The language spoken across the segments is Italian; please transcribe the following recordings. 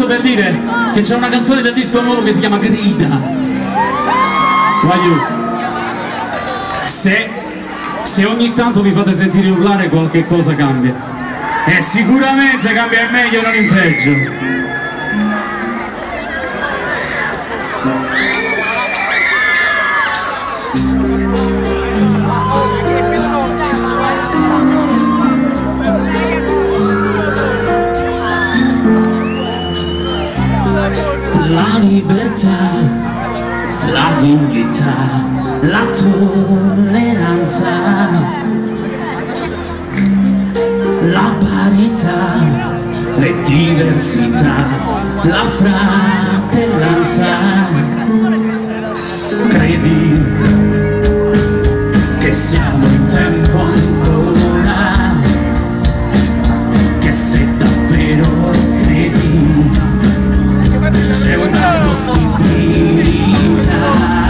per dire che c'è una canzone del disco nuovo che si chiama Grida. Voglio. Se ogni tanto vi fate sentire urlare, qualche cosa cambia. E sicuramente cambia in meglio, non in peggio. La libertà, la dignità, la tolleranza, la parità, le diversità, la fratellanza. Credi che siamo in tempo ancora, che se davvero credi c'è una possibilità,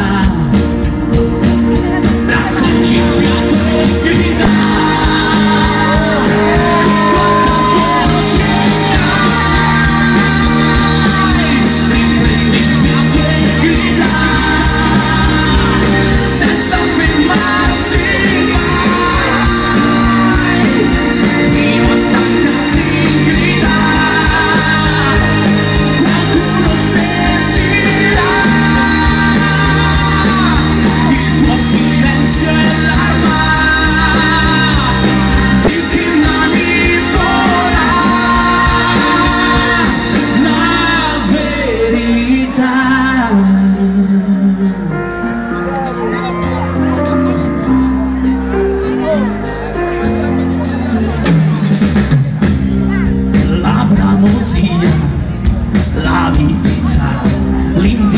raccogli il fiato e grida con quanta velocità, riprendi il fiato e grida senza fermarti mai, fino a stancarti grida. La bramosia, l'avidità,